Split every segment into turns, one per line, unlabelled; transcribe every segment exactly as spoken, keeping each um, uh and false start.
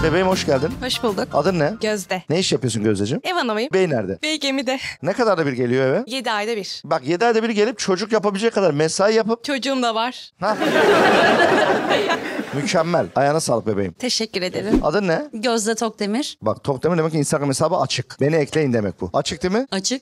Bebeğim hoş geldin.
Hoş bulduk.
Adın ne?
Gözde.
Ne iş yapıyorsun Gözdeciğim?
Ev hanımıyım.
Bey nerede?
Bey gemide.
Ne kadar da bir geliyor eve?
Yedi ayda bir.
Bak yedi ayda bir gelip çocuk yapabilecek kadar mesai yapıp...
Çocuğum da var.
Hah. Mükemmel. Ayağına sağlık bebeğim.
Teşekkür ederim.
Adın ne?
Gözde Tokdemir.
Bak Tokdemir demek ki Instagram hesabı açık. Beni ekleyin demek bu. Açık değil mi?
Açık.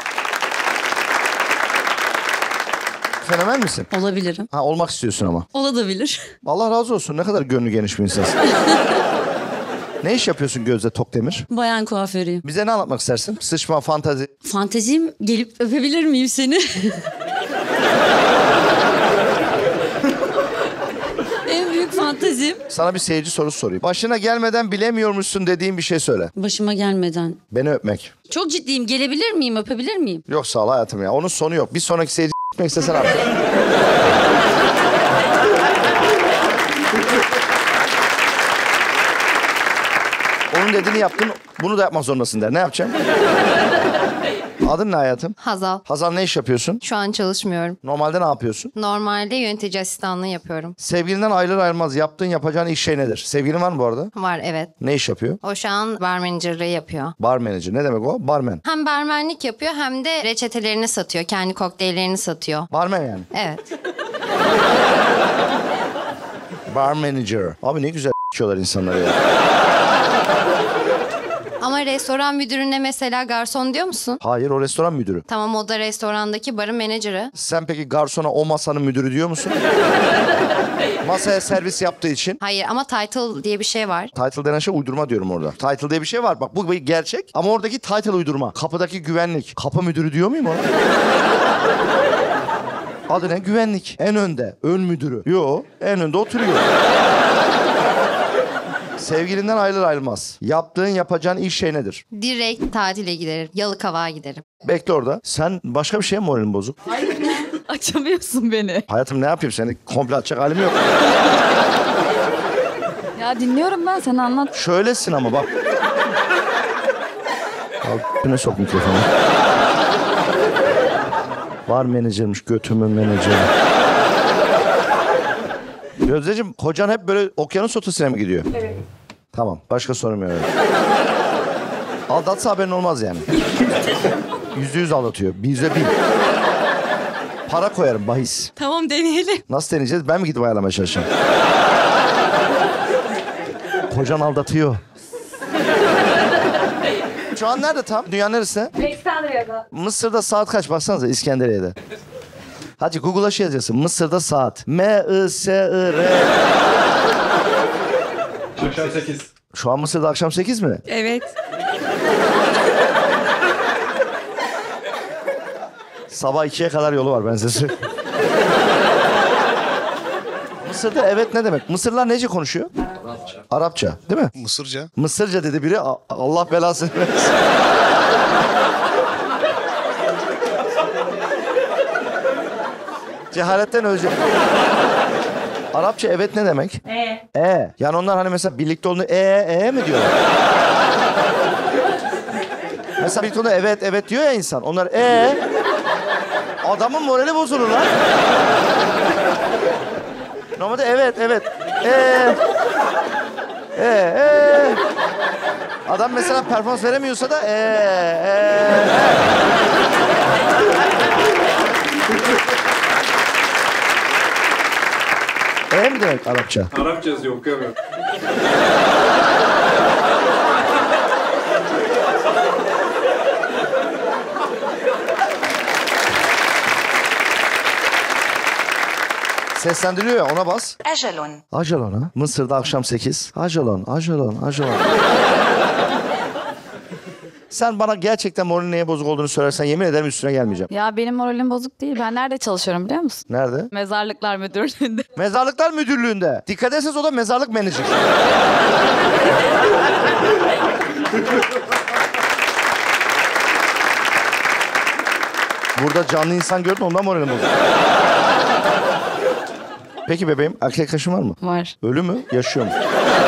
Fenomen misin?
Olabilirim.
Ha olmak istiyorsun ama.
Olabilir.
Allah razı olsun. Ne kadar gönlü geniş bir insansın. Ne iş yapıyorsun Gözde Tokdemir?
Bayan kuaförüyüm.
Bize ne anlatmak istersin? Sıçma, fantazi.
Fantezim gelip öpebilir miyim seni? En büyük fantezim.
Sana bir seyirci sorusu sorayım. Başına gelmeden bilemiyormuşsun dediğin bir şey söyle.
Başıma gelmeden.
Beni öpmek.
Çok ciddiyim. Gelebilir miyim? Öpebilir miyim?
Yok sağ ol hayatım ya. Onun sonu yok. Bir sonraki seyirci gitmek istesen artık. Onun dediğini yaptın, bunu da yapmak zorundasın der. Ne yapacağım? Adın ne hayatım?
Hazal.
Hazal ne iş yapıyorsun?
Şu an çalışmıyorum.
Normalde ne yapıyorsun?
Normalde yönetici asistanlığı yapıyorum.
Sevgilinden ayrılır ayrılmaz yaptığın yapacağın iş şey nedir? Sevgilin var mı bu arada?
Var evet.
Ne iş yapıyor?
O şu an bar managerlığı yapıyor.
Bar manager. Ne demek o? Barman.
Hem barmenlik yapıyor hem de reçetelerini satıyor. Kendi kokteyllerini satıyor.
Barman yani.
Evet.
Bar manager. Abi ne güzel içiyorlar insanları ya.
Ama restoran müdürüne mesela garson diyor musun?
Hayır o restoran müdürü.
Tamam, o da restorandaki barın menajeri.
Sen peki garsona o masanın müdürü diyor musun? Masaya servis yaptığı için.
Hayır ama title diye bir şey var.
Title denen şey uydurma diyorum orada. Title diye bir şey var. Bak bu bir gerçek ama oradaki title uydurma. Kapıdaki güvenlik. Kapı müdürü diyor muyum ona? Adı ne? Güvenlik. En önde. Ön müdürü. Yo, en önde oturuyor. Sevgilinden ayrılır ayrılmaz. Yaptığın yapacağın iş şey nedir?
Direkt tatile giderim. Yalıkavak'a giderim.
Bekle orada. Sen başka bir şeye mi moralin bozuk?
Açamıyorsun beni.
Hayatım ne yapayım seni komple atacak halim yok.
Ya dinliyorum ben. Sen anlat.
Şöylesin ama bak. Al ne sok mikrofonu. Var menajermiş götümün menajeri. Gözdeciğim kocan hep böyle okyanus ötesine mi gidiyor? Evet. Tamam başka sorum yok. Aldatsa haberin olmaz yani. Yüzde yüz aldatıyor. Yüzde bin. Para koyarım bahis.
Tamam deneyelim.
Nasıl deneyeceğiz? Ben mi gidip ayarlamaya çalışacağım? Kocan aldatıyor. Şu an nerede tam? Dünya neresi?
İskenderiye'de.
Mısır'da saat kaç? Baksanıza İskenderiye'de. Hadi Google'a şey yazacaksın. Mısır'da saat. M I S I R.
Akşam sekiz.
Şu an Mısır'da akşam sekiz mi?
Evet.
Sabah ikiye kadar yolu var ben size söyleyeyim. Mısır'da evet ne demek? Mısırlılar nece konuşuyor? Arapça. Arapça değil mi?
Mısırca.
Mısırca dedi biri. A- Allah belasını versin. Cehaletten ölecek. Arapça evet ne demek?
E.
E. Yani onlar hani mesela birlikte olduğunda e e mi diyorlar? Mesela birlikte olduğunda evet evet diyor ya insan. Onlar e. Adamın morali bozulur lan. Normalde evet evet. E. E e. Adam mesela performans veremiyorsa da e e. E. E mi demek Arapça?
Arapça yazıyor okuyamıyorum.
Seslendiriyor ya ona bas.
Ajalon.
Ajalon ha. Mısır'da akşam sekiz. Ajalon, ajalon, ajalon. Sen bana gerçekten moralin neye bozuk olduğunu söylersen yemin ederim üstüne gelmeyeceğim.
Ya benim moralim bozuk değil. Ben nerede çalışıyorum biliyor musun?
Nerede?
Mezarlıklar Müdürlüğü'nde.
Mezarlıklar Müdürlüğü'nde. Dikkat etseniz o da mezarlık menajeri. Burada canlı insan gördüm ondan moralim bozuk. Peki bebeğim erkek arkadaşın var mı?
Var.
Ölü mü? Yaşıyor mu?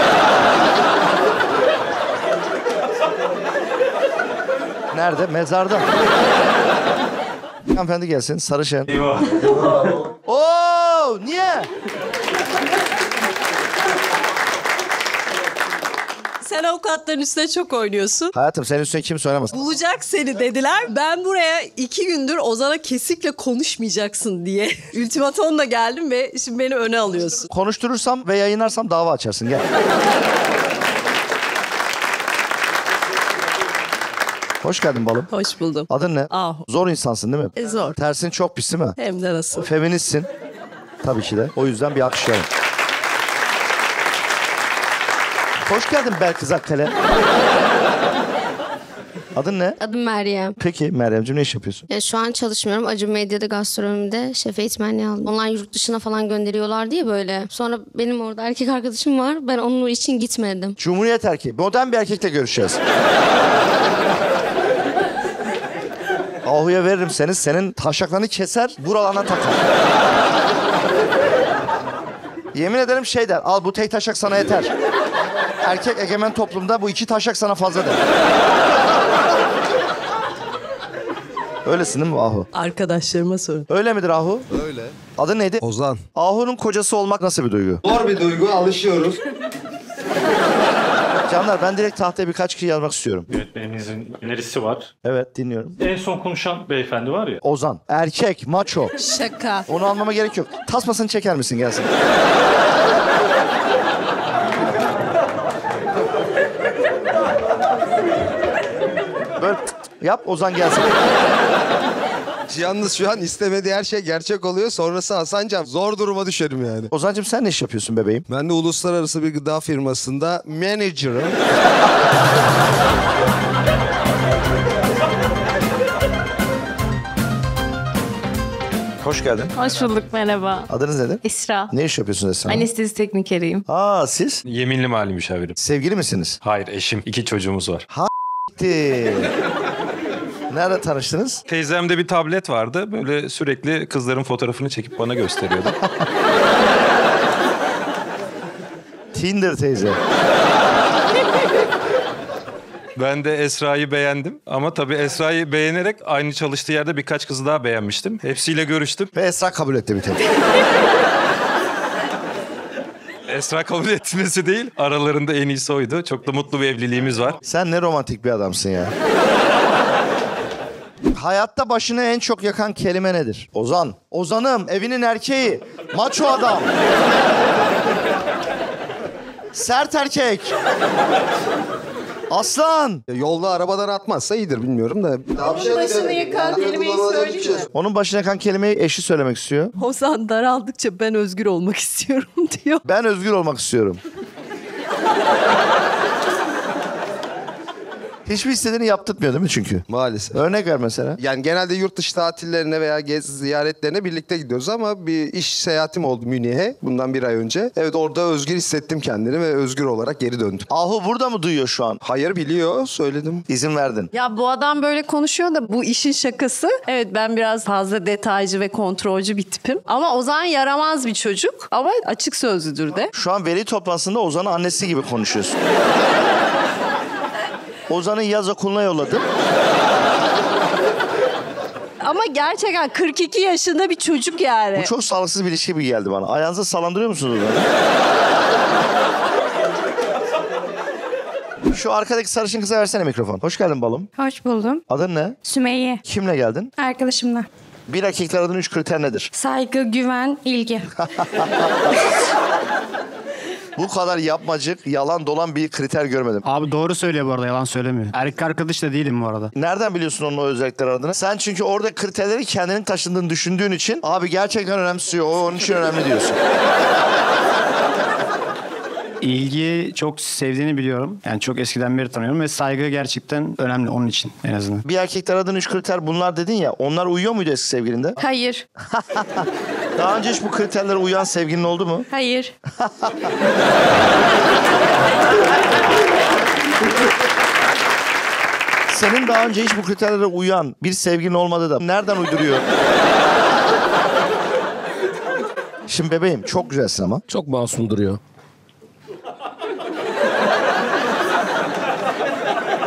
Nerede? Mezarda. Hanımefendi gelsin. Sarışın.
Eyvah.
Oo, niye?
Sen avukatların üstüne çok oynuyorsun.
Hayatım senin üstüne kimse oynamaz.
Bulacak seni dediler. Ben buraya iki gündür Ozan'a kesinlikle konuşmayacaksın diye ultimatomla geldim ve şimdi beni öne alıyorsun.
Konuşturursam ve yayınlarsam dava açarsın. Gel. Hoş geldin balım.
Hoş buldum.
Adın ne?
Ahu.
Zor insansın değil mi?
E zor.
Tersin çok pis değil mi?
Hem de nasıl.
Feministsin. Tabii ki de. O yüzden bir alkışlayalım. Hoş geldin Belkıs Akkale. Adın ne?
Adım Meryem.
Peki Meryemciğim ne iş yapıyorsun?
Ya şu an çalışmıyorum. Acun Medya'da gastronomide şef eğitmenliği aldım. Onlar yurt dışına falan gönderiyorlar diye böyle. Sonra benim orada erkek arkadaşım var. Ben onun için gitmedim.
Cumhuriyet erkeği. Modern bir erkekle görüşeceğiz. Ahu'ya veririm seni. Senin taşaklarını keser, buralarına takar. Yemin ederim şey der. Al bu tek taşak sana yeter. Erkek egemen toplumda bu iki taşak sana fazla der. Öylesin değil mi Ahu?
Arkadaşlarıma sorun.
Öyle midir Ahu?
Öyle.
Adı neydi?
Ozan.
Ahu'nun kocası olmak nasıl bir duygu?
Zor bir duygu, alışıyoruz.
Canlar ben direkt tahtaya birkaç kişi yazmak istiyorum.
Yönetmenimizin önerisi var.
Evet dinliyorum.
En son konuşan beyefendi var ya.
Ozan. Erkek, maço.
Şaka.
Onu almama gerek yok. Tasmasını çeker misin gelsin? Böyle yap Ozan gelsin.
Yalnız şu an istemediği her şey gerçek oluyor. Sonrası Hasancan. Zor duruma düşerim yani.
Ozancığım sen ne iş yapıyorsun bebeğim?
Ben de uluslararası bir gıda firmasında manager'ım.
Hoş geldin.
Hoş bulduk, merhaba.
Adınız nedir?
Esra.
Ne iş yapıyorsunuz Esra?
Anestezi teknikeriyim.
Aa siz?
Yeminli mali müşavirim.
Sevgili misiniz?
Hayır eşim. İki çocuğumuz var.
Gitti. Nerede tanıştınız?
Teyzemde bir tablet vardı. Böyle sürekli kızların fotoğrafını çekip bana gösteriyordu.
Tinder teyze.
Ben de Esra'yı beğendim. Ama tabii Esra'yı beğenerek aynı çalıştığı yerde birkaç kızı daha beğenmiştim. Hepsiyle görüştüm.
Ve Esra kabul etti bir tek.
Esra kabul etmesi değil, aralarında en iyisi oydu. Çok da mutlu bir evliliğimiz var.
Sen ne romantik bir adamsın ya. Hayatta başını en çok yakan kelime nedir? Ozan. Ozanım, evinin erkeği. Maço adam. Sert erkek. Aslan.
Yolda arabadan atmazsa iyidir bilmiyorum da.
Başını yakan kelimeyi söyleyeyim mi?
Onun başına yakan kelimeyi eşi söylemek istiyor.
Ozan daraldıkça ben özgür olmak istiyorum diyor.
Ben özgür olmak istiyorum. Hiçbir istediğini yaptırtmıyor değil mi çünkü?
Maalesef.
Örnek ver mesela.
Yani genelde yurt dışı tatillerine veya gezi ziyaretlerine birlikte gidiyoruz ama bir iş seyahatim oldu Münih'e bundan bir ay önce. Evet orada özgür hissettim kendini ve özgür olarak geri döndüm.
Ahu burada mı duyuyor şu an?
Hayır biliyor söyledim.
İzin verdin.
Ya bu adam böyle konuşuyor da bu işin şakası. Evet ben biraz fazla detaycı ve kontrolcü bir tipim. Ama Ozan yaramaz bir çocuk ama açık sözlüdür de.
Şu an veli toplantısında Ozan'ın annesi gibi konuşuyorsun. Ozan'ı yaz okuluna yolladım.
Ama gerçekten kırk iki yaşında bir çocuk yani.
Bu çok sağlıksız bir ilişki gibi geldi bana. Ayağınıza sallandırıyor musunuz Ozan'ı? Şu arkadaki sarışın kıza versene mikrofon. Hoş geldin balım.
Hoş buldum.
Adın ne?
Sümeyye.
Kimle geldin?
Arkadaşımla.
Bir erkekler adının üç kriter nedir?
Saygı, güven, ilgi.
Bu kadar yapmacık, yalan dolan bir kriter görmedim.
Abi doğru söylüyor bu arada, yalan söylemiyor. Erkek arkadaş da değilim bu arada.
Nereden biliyorsun onun o özellikleri adına? Sen çünkü orada kriterleri kendinin taşındığını düşündüğün için abi gerçekten önemsiyor, o onun için önemli diyorsun.
İlgiyi çok sevdiğini biliyorum. Yani çok eskiden beri tanıyorum ve saygı gerçekten önemli onun için en azından.
Bir erkekler adının üç kriter bunlar dedin ya, onlar uyuyor muydu eski sevgilinde?
Hayır.
Daha önce hiç bu kriterlere uyan sevgilin oldu mu?
Hayır.
Senin daha önce hiç bu kriterlere uyan bir sevgilin olmadı da nereden uyduruyor? Şimdi bebeğim çok güzelsin ama.
Çok masum duruyor.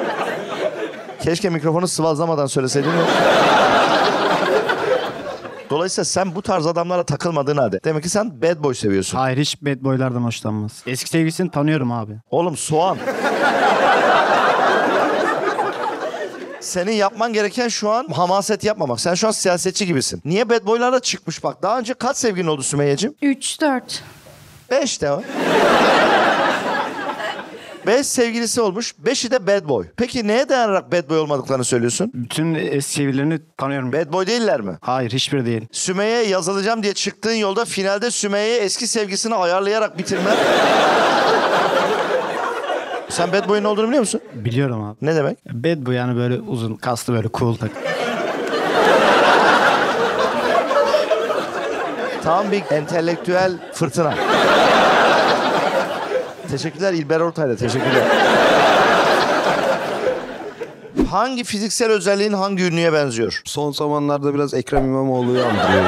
Keşke mikrofonu sıvazlamadan söyleseydin mi? Dolayısıyla sen bu tarz adamlara takılmadığın halde. Demek ki sen bad boy seviyorsun.
Hayır, hiç bad boylardan hoşlanmaz. Eski sevgilisini tanıyorum abi.
Oğlum soğan. Senin yapman gereken şu an hamaset yapmamak. Sen şu an siyasetçi gibisin. Niye bad boylarla çıkmış bak. Daha önce kaç sevgilin oldu Sümeyye'cim?
üç dört.
Beş de o. Beş sevgilisi olmuş. Beşi de bad boy. Peki neye dayanarak bad boy olmadıklarını söylüyorsun?
Bütün eski sevgililerini tanıyorum.
Bad boy değiller mi?
Hayır, hiçbiri değil.
Sümeyye'ye yazılacağım diye çıktığın yolda finalde Sümeyye'ye eski sevgisini ayarlayarak bitirmen. Sen bad boy'un ne olduğunu biliyor musun?
Biliyorum abi.
Ne demek?
Bad boy yani böyle uzun, kaslı, böyle cool tak.
Tam bir entelektüel fırtına. Teşekkürler İlber Ortaylı, teşekkürler. Hangi fiziksel özelliğin hangi ünlüye benziyor?
Son zamanlarda biraz Ekrem İmamoğlu'yu andırıyor.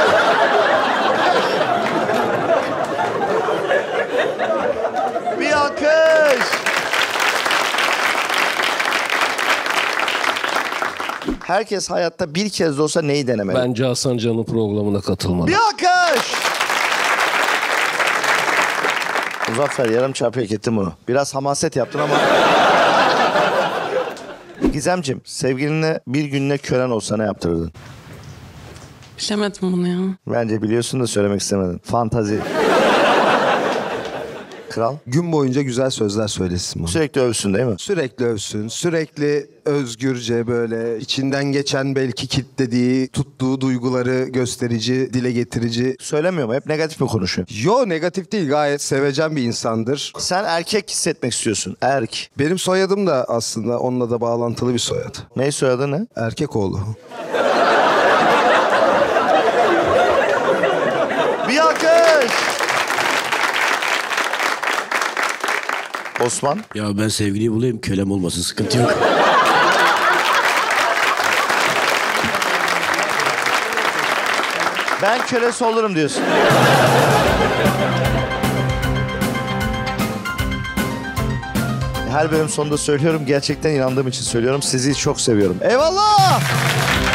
Bir alkış! Herkes hayatta bir kez de olsa neyi denemeli?
Bence Hasan Can'ın programına katılmalı.
Bir alkış! Muzaffer yarım çarpı hak ettin bunu. Biraz hamaset yaptın ama... Gizemciğim, sevgilinle bir gününe kölen olsa ne yaptırırdın?
Bilemedim bunu ya.
Bence biliyorsun da söylemek istemedin. Fantazi. Kral.
Gün boyunca güzel sözler söylesin bana.
Sürekli övsün değil mi?
Sürekli övsün, sürekli özgürce böyle içinden geçen belki kitlediği, tuttuğu duyguları gösterici, dile getirici.
Söylemiyor mu? Hep negatif mi konuşuyor?
Yo, negatif değil, gayet sevecen bir insandır.
Sen erkek hissetmek istiyorsun. Erk.
Benim soyadım da aslında onunla da bağlantılı bir soyad.
Ne soyadı ne?
Erkekoğlu.
Bir alkış! Osman.
Ya ben sevgiliyi bulayım, kölem olmasın, sıkıntı yok.
Ben kölesi olurum diyorsun. Her bölüm sonunda söylüyorum. Gerçekten inandığım için söylüyorum. Sizi çok seviyorum. Eyvallah!